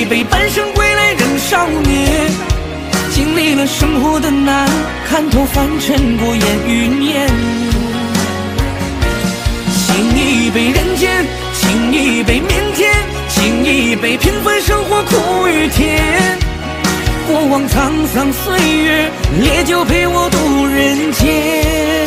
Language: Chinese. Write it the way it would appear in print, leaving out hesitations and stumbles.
一杯半生归来仍少年，经历了生活的难，看透凡尘过眼云烟。敬一杯人间，敬一杯腼腆，敬一杯平凡生活苦与甜。过往沧桑岁月，烈酒陪我度人间。